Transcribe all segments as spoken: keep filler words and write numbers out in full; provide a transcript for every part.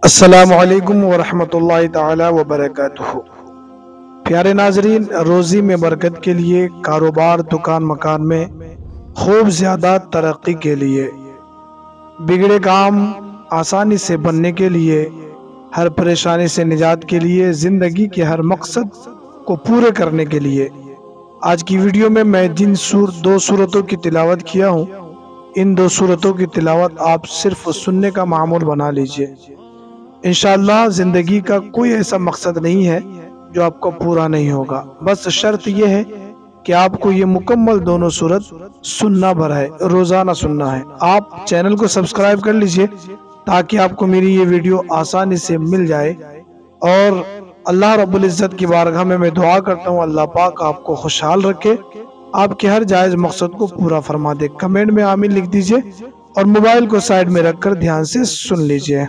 अस्सलामु अलैकुम वरहमतुल्लाहि ताला वबरकातुहू। प्यारे नाजरीन, रोज़ी में बरकत के लिए, कारोबार दुकान मकान में खूब ज़्यादा तरक्की के लिए, बिगड़े काम आसानी से बनने के लिए, हर परेशानी से निजात के लिए, ज़िंदगी के हर मकसद को पूरे करने के लिए आज की वीडियो में मैं जिन सूर दो सूरतों की तिलावत किया हूँ, इन दो सूरतों की तिलावत आप सिर्फ सुनने का मामूल बना लीजिए। इंशाअल्लाह ज़िंदगी का कोई ऐसा मकसद नहीं है जो आपको पूरा नहीं होगा। बस शर्त यह है कि आपको ये मुकम्मल दोनों सूरत सुनना भर है, रोज़ाना सुनना है। आप चैनल को सब्सक्राइब कर लीजिए ताकि आपको मेरी ये वीडियो आसानी से मिल जाए। और अल्लाह रब्बुल इज़्ज़त की बारगाह में मैं दुआ करता हूँ, अल्लाह पाक आपको खुशहाल रखे, आपके हर जायज़ मकसद को पूरा फरमा दे। कमेंट में आमीन लिख दीजिए और मोबाइल को साइड में रखकर ध्यान से सुन लीजिए।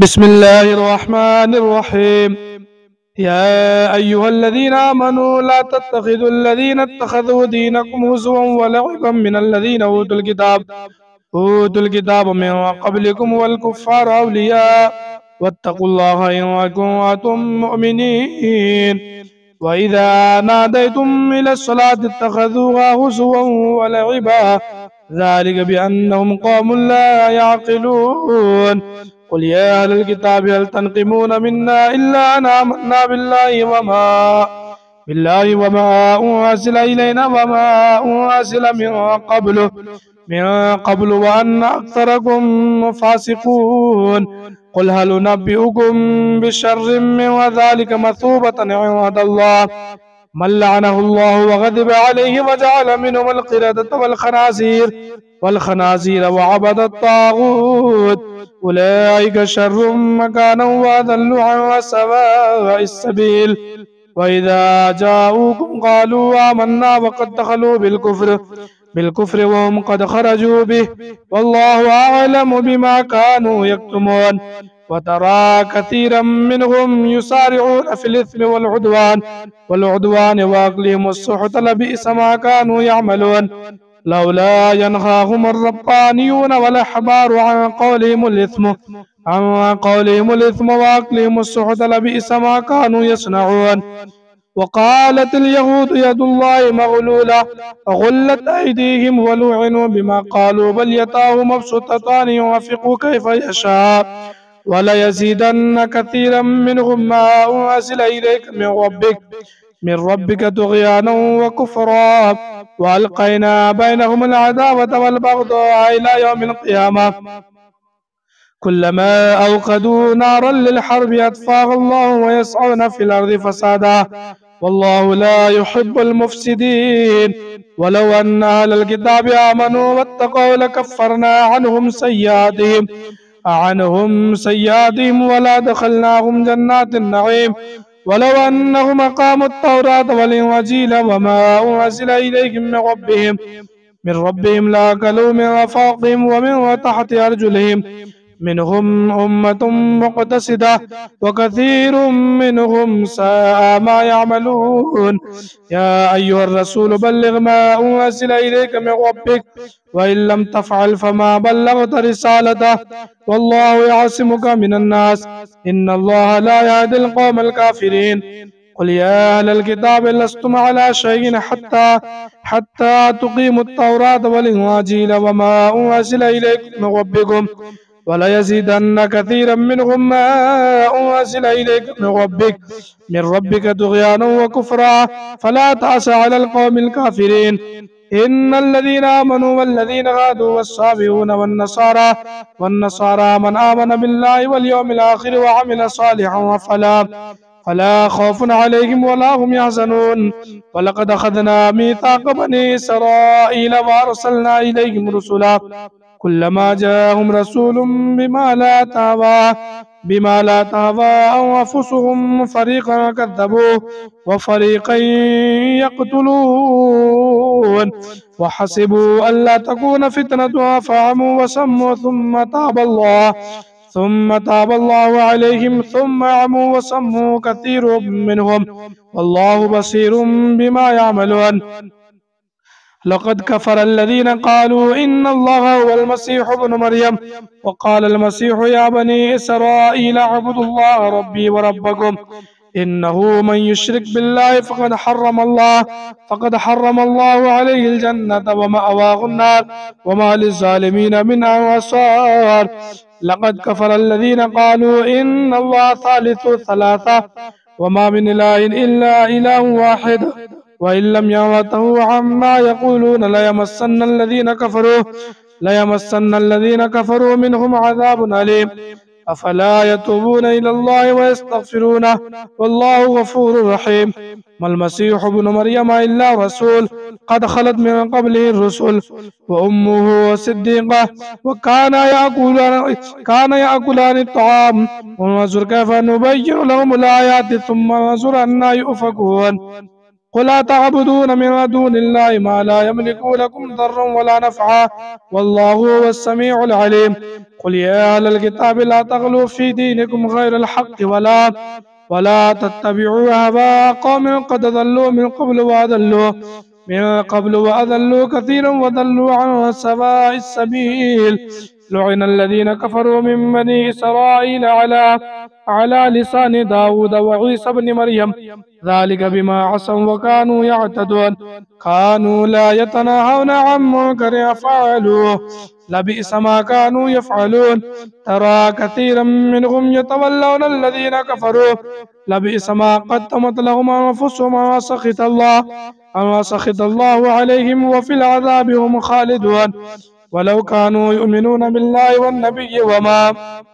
बिस्मिल्लाहिर्रहमानिर्रहीम। या अय्युहल्लज़ीना आमनू ला तत्तखिज़ुल्लज़ीना इत्तखज़ू दीनकुम हुज़ुवन व लअिबन मिनल्लज़ीना ऊतुल किताब ऊतुल किताब मिन क़ब्लिकुम वल कुफ़्फ़ार अवलिया वत्तक़ुल्लाहा इन कुन्तुम मुमिनीन। व इज़ा नादैतुम इलस्सलाति इत्तखज़ूहा हुज़ुवन व लअिबा ज़ालिका बिअन्नहुम क़ौमुन ला यअक़िलून। क़ुल या अहलल किताबि हल तनक़िमून मिन्ना इल्ला अन आमन्ना बिल्लाहि व मा बिल्लाहि व मा उन्ज़िला इलैना व मा उन्ज़िला मिन क़ब्लु मिन क़ब्लु व अन्ना अक्सरकुम फ़ासिक़ून। क़ुल हल उनब्बिउकुम बिशर्रिम मिन ज़ालिका मसूबतन इंदल्लाह मन लअनहुल्लाहु व ग़ज़िबा अलैहि व जअल मिनहुमुल क़िरदता वल ख़नाज़ीर वल ख़नाज़ीर व अबदत ताग़ूत उलाइका शर्रुम मकानन व अज़ल्लु अन सवाइस सबील। व इज़ा जाऊकुम क़ालू आमन्ना व क़द दख़लू बिल कुफ़्र बिल कुफ़्र व हुम क़द ख़रजू बिहि वल्लाहु अअलमु बिमा कानू यक्तुमून। व तरा कसीरम मिनहुम युसारिऊन फ़िल इस्मि वल उद्वान वल उद्वान व अक्लिहिमुस सुहत लबिअस मा कानू यअमलून। लौला यनहाहुमुर रब्बानियून वल अहबारु अन क़ौलिहिमुल इस्म अन क़ौलिहिमुल इस्म व अक्लिहिमुस सुहत लबिअस मा कानू यसनऊन। वक़ालतिल यहूदु यदुल्लाहि मग़लूला ग़ुल्लत अयदीहिम व लुइनु बिमा क़ालू बल यदाहु मबसूततान युनफ़िक़ु कैफ़ यशा व लयज़ीदन्न कसीरम मिनहुम मा उन्ज़िला इलैका मिन रब्बिक मिन रब्बिक तुग़यानन व कुफ़्रा व अलक़ैना बैनहुमुल अदावता वल बग़दाअ इला यौमिल क़ियामह कुल्लमा अवक़दू नारन लिल हर्बि अत्फ़ाहा अल्लाहु व यसअून फ़िल अर्दि फ़सादा वल्लाहु ला युहिब्बुल मुफ़्सिदीन। वलौ अन्ना अहलल किताबि आमनू वत्तक़ौ लकफ़्फ़रना अन्हुम सय्यिआतिहिम अन्हुम सय्यिआतिहिम व लअदख़लनाहुम जन्नातिन नईम वलौ अन्नहुम अक़ामुत तौरात वल इंजील व मा उन्ज़िला इलैहिम मिन रब्बिहिम मिन रब्बिहिम लअकलू मिन फ़ौक़िहिम व मिन तहति अर्जुलिहिम मिनहुम उम्मतुम मुक़तसिदा व कसीरुम मिनहुम साअ मा यअमलून। या अय्युहर रसूल बल्लिग़ मा उन्ज़िला इलैका मिन रब्बिक व इन लम तफ़अल फमा बल्लग़ता रिसालतह वल्लाहु यअसिमुका मिनन नास इन्नल्लाहा ला यहदिल क़ौमल काफ़िरीन। क़ुल या अहलल किताबि लस्तुम अला शैइन हत्ता हत्ता तुक़ीमुत तौरात वल इंजील व मा उन्ज़िला इलैकुम मिन रब्बिकुम व लयज़ीदन्न कसीरम मिनहुम मा उन्ज़िला इलैका मिन रब्बिक मिन रब्बिक तुग़यानन व कुफ़्रा फला तअस अलल क़ौमिल काफ़िरीन। इन्नल्लज़ीना आमनू वल्लज़ीना हादू वस्साबिऊन वन्नसारा वन्नसारा मन आमन बिल्लाहि वल यौमिल आखिर व अमिल सालिहन फला फला खौफुन अलैहिम वला हुम यहज़नून। वलक़द अख़ज़ना मीसाक़ बनी इसराईल व अरसलना इलैहिम रुसुला कुल्लमा जाअहुम रसूलुम बिमा ला तहवा बिमा ला तहवा अन्फुसुहुम फ़रीक़न कज़्ज़बू व फ़रीक़न यक़्तुलून व हसिबू अल्ला तकून फ़ितनतुन फ़अमू व सम्मू थुम्म ताबल्लाहु थुम्म ताबल्लाहु अलैहिम थुम्म अमू व सम्मू कसीरुम मिनहुम वल्लाहु बसीरुम बिमा यअमलून। لقد كفر الذين قالوا إن الله هو المسيح ابن مريم وقال المسيح يا بني إسرائيل اعبدوا الله ربي وربكم إنه من يشرك بالله فقد حرم الله فقد حرم الله عليه الجنة ومأواه النار وما للظالمين من أنصار. لقد كفر الذين قالوا إن الله ثالث ثلاثة وما من إله إلا إله واحد وإن لم ينتهوا عما يقولون ليمسن الذين كفروا ليمسن الذين كفروا منهم عذاب أليم. أفلا يتوبون إلى الله ويستغفرونه والله غفور رحيم. ما المسيح ابن مريم إلا رسول قد خلت من قبله الرسل وأمه صديقة وكان يأكلان كان يأكلان الطعام وانظر كيف نبين لهم الآيات ثم انظر أنا يؤفكون. قل أتعبدون من دون الله ما لا يملك لكم ضرا ولا نفعا والله هو السميع العليم. قل يا أهل الكتاب لا تغلوا في دينكم غير الحق ولا ولا تتبعوا هواء قوم قد ضلوا من قبل وأضلوا من قبل وأضلوا كثيرا وضلوا عن سواء السبيل. لعن الذين كفروا من بني إسرائيل على على لسان داود وعيسى بن مريم ذلك بما عصوا وكانوا يعتدون كانوا لا يتناهون عن منكر يفعلوه لبئس ما كانوا يفعلون. ترى كثيرا منهم يتولون الذين كفروا لبئس ما قدمت لهم أنفسهم وما سخط الله وما سخط الله عليهم وفي العذاب هم خالدون. ولو كانوا يؤمنون بالله والنبي وما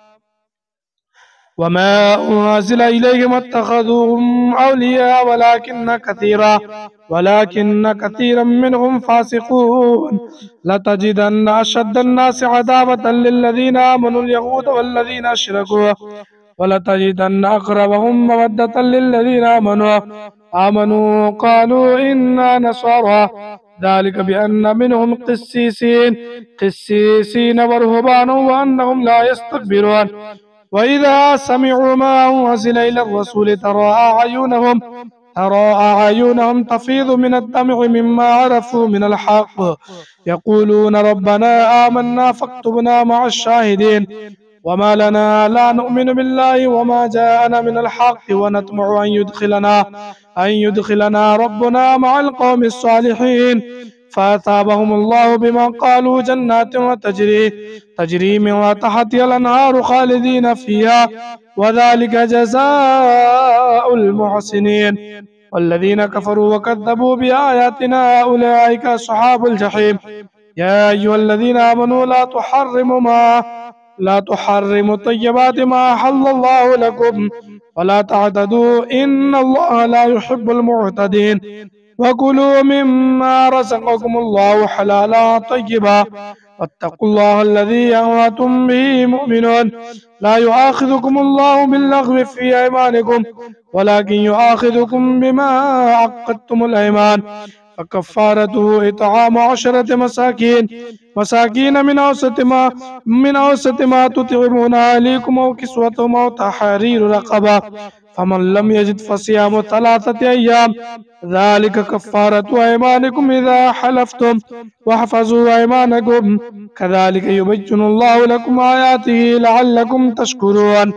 وما أنزل إليهم اتخذوهم أولياء ولكن كثيرا ولكن كثيرا منهم فاسقون. لتجدن أشد الناس عذابة للذين آمنوا اليهود والذين أشركوا ولتجدن أقربهم مودة للذين آمنوا آمنوا قالوا إنا نصارى ذلك بأن منهم قسيسين قسيسين ورهبانا وأنهم لا يستكبرون. وإذا سمعوا ما أنزل إلى الرسول ترى أعينهم ترى أعينهم تفيض من الدمع مما عرفوا من الحق يقولون ربنا آمنا فاكتبنا مع الشاهدين. وما لنا لا نؤمن بالله وما جاءنا من الحق ونطمع أن يدخلنا أن يدخلنا ربنا مع القوم الصالحين. فأثابهم الله بما قالوا جنات وتجري تجري من تحتها الأنهار خالدين فيها وذلك جزاء المحسنين. والذين كفروا وكذبوا بآياتنا أولئك أصحاب الجحيم. يا أيها الذين آمنوا لا تحرموا ما لا تحرموا طيبات ما أحل الله لكم ولا تعتدوا إن الله لا يحب المعتدين. وكلوا مما رزقكم الله حلالا طيبا واتقوا الله الذي أنتم به مؤمنون. لا يؤاخذكم الله باللغو في أيمانكم ولكن يؤاخذكم بما عقدتم الأيمان فكفارته إطعام عشرة مساكين مساكين من أوسط ما من أوسط ما تطعمون أهليكم أو كسوتهم أو تحرير رقبة فمن لم يجد فصيام ثلاثة أيام ذلك كفارة أيمانكم إذا حلفتم واحفظوا أيمانكم كذلك يبين الله لكم آياته لعلكم تشكرون.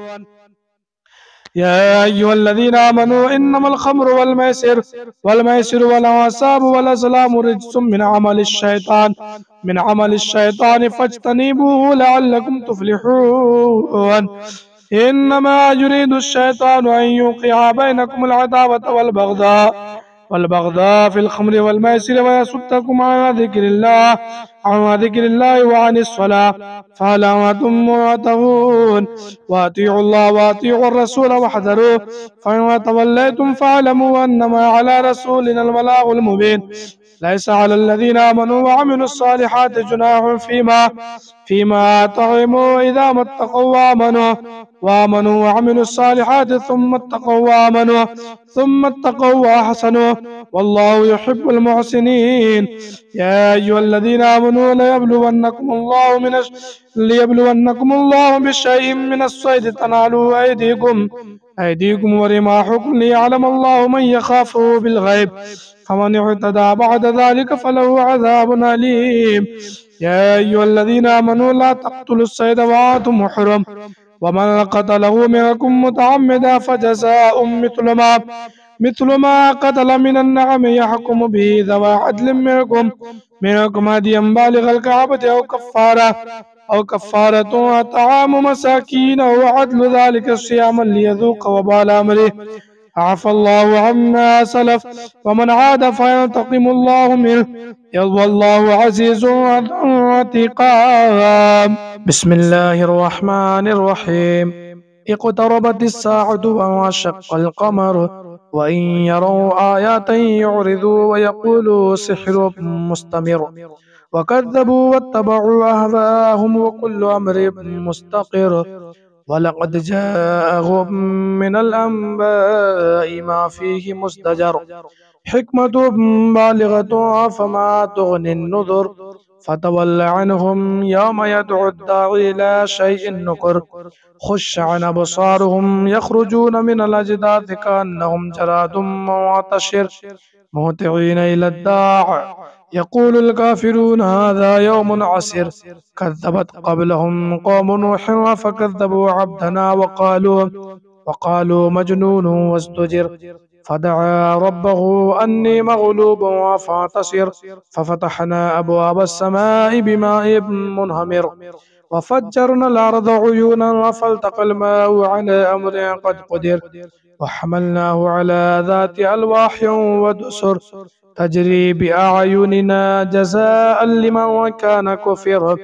يا أيها الذين آمنوا إنما الخمر والميسر والميسر والأنصاب والأزلام رجس من عمل الشيطان من عمل الشيطان فاجتنبوه لعلكم تفلحون. إنما يريد الشيطان أن يوقع بينكم العداوة والبغضاء والبغضاء في الخمر والميسر ويصدكم عن ذكر الله عن ذكر الله وعن الصلاة فهل أنتم منتهون. وأطيعوا الله وأطيعوا الرسول واحذروا فإن توليتم فاعلموا أنما على رسولنا البلاغ المبين. ليس على الذين آمنوا وعملوا الصالحات جناح فيما فيما طعموا إذا ما اتقوا وآمنوا وآمنوا وعملوا الصالحات ثم اتقوا وآمنوا ثم اتقوا وأحسنوا والله يحب المحسنين. يا أيها الذين آمنوا آمنوا ليبلونكم الله من الش... ليبلونكم الله بشيء من الصيد تنالوا أيديكم أيديكم ورماحكم ليعلم الله من يخافه بالغيب فمن اعتدى بعد ذلك فله عذاب أليم. يا أيها الذين آمنوا لا تقتلوا الصيد وأنتم حرم ومن قتله منكم متعمدا فجزاء مثل ما مثل ما قتل من النعم يحكم به ذوى عدل منكم منكم هديا بالغ الكعبة أو كفارة أو كفارة طعام مساكين أو عدل ذلك صياما ليذوق وبال أمره عفى الله عما سلف ومن عاد فينتقم الله منه والله عزيز ذو انتقام. بسم الله الرحمن الرحيم. اقتربت الساعة وانشق القمر وإن يروا آيات يعرضوا ويقولوا سحر مستمر وكذبوا واتبعوا أهواءهم وكل أمر مستقر ولقد جاءهم من الأنباء ما فيه مزدجر حكمة بالغة فما تغني النذر فتول عنهم يوم يدعو الداعي إلى شيء نكر خش عن أبصارهم يخرجون من الأجداث كأنهم جراد منتشر مهطعين إلى الداع يقول الكافرون هذا يوم عسر كذبت قبلهم قوم نوح فكذبوا عبدنا وقالوا وقالوا مجنون وازدجر فدعا ربه أني مغلوب فانتصر ففتحنا أبواب السماء بماء منهمر وفجرنا الأرض عيونا فالتقى الماء على أمر قد قدر وحملناه على ذات ألواح ودسر تجري بأعيننا جزاء لمن كان كفر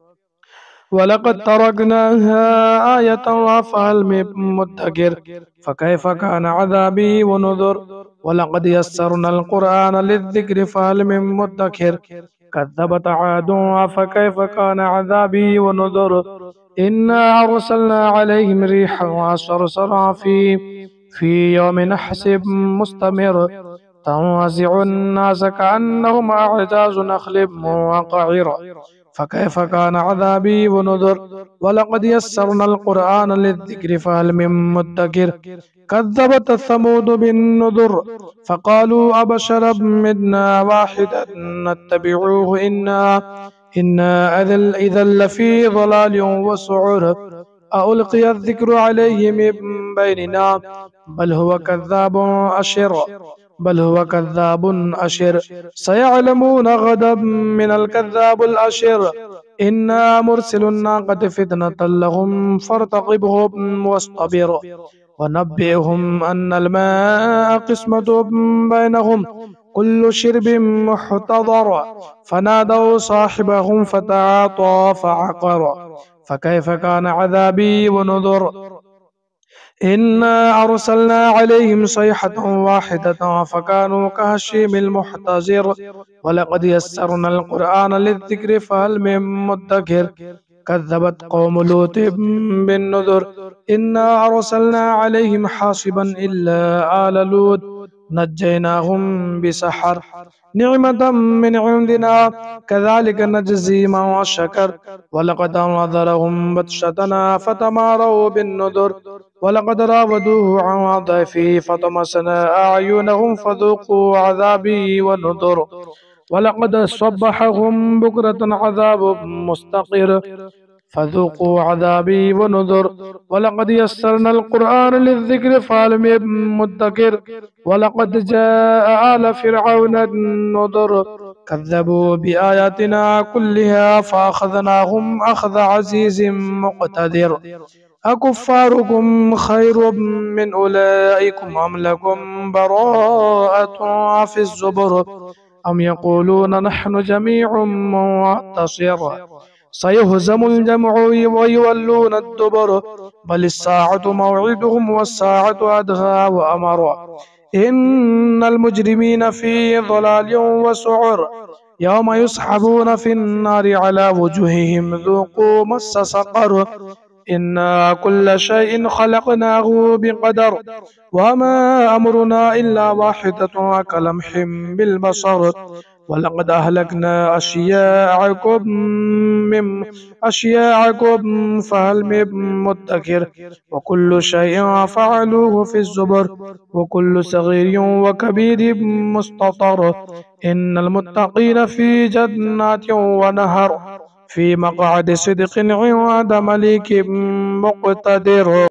ولقد تركناها آية فهل من مدكر فكيف كان عذابي ونذر ولقد يسرنا القرآن للذكر فهل من مدكر كذبت عاد فكيف كان عذابي ونذر إنا أرسلنا عليهم ريحا صرصرا في في يوم نحس مستمر تنازع الناس كأنهم أعجاز نخل منقعر فكيف كان عذابي ونذر ولقد يسرنا القرآن للذكر فهل من مدكر كذبت الثمود بالنذر فقالوا أبشرا منا واحدا نتبعوه إنا إنا إذا لفي ضلال وسعر ألقي الذكر عليه من بيننا بل هو كذاب أشر بل هو كذاب أشر سيعلمون غدا من الكذاب الأشر إنا مرسل الناقة فتنة لهم فارتقبهم واصطبر ونبئهم أن الماء قسمة بينهم كل شرب محتضر فنادوا صاحبهم فتعاطى فعقر فكيف كان عذابي ونذر إنا أرسلنا عليهم صيحة واحدة فكانوا كهشيم المحتضر ولقد يسرنا القرآن للذكر فهل من مدكر كذبت قوم لوط بالنذر إنا أرسلنا عليهم حاصبا إلا آل لوط نجيناهم بسحر نعمة من عندنا كذلك نجزي من شكر ولقد أنذرهم بطشتنا فتماروا بالنذر ولقد راودوه عن ضيفه فطمسنا أعينهم فذوقوا عذابي ونذر ولقد صبحهم بكرة عذاب مستقر فذوقوا عذابي ونذر ولقد يسرنا القرآن للذكر فهل من مدكر ولقد جاء آل فرعون النذر كذبوا بآياتنا كلها فأخذناهم أخذ عزيز مقتدر أكفاركم خير من أولئكم أم لكم براءة في الزبر أم يقولون نحن جميع منتصر سيهزم الجمع ويولون الدبر بل الساعة موعدهم والساعة أدهى وأمر إن المجرمين في ضلال وسعر يوم يسحبون في النار على وجوههم ذوقوا مس سقر إنا كل شيء خلقناه بقدر وما أمرنا إلا واحدة كلمح بالبصر ولقد أهلكنا أشياعكم من أشياعكم فهل من مدكر وكل شيء فعلوه في الزبر وكل صغير وكبير مستطر إن المتقين في جنات ونهر في مقعد صدق عند مليك مقتدر.